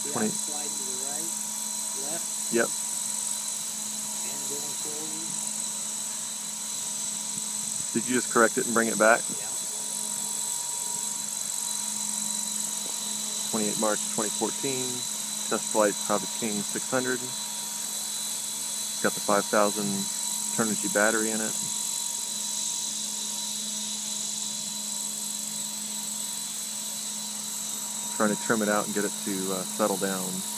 20. Slide to the right, left, Yep. and going forward. Did you just correct it and bring it back? Yeah. 28 March 2014. Test flight Hobbitt King 600. It's got the 5,000 Turnigy battery in it. Trying to trim it out and get it to settle down.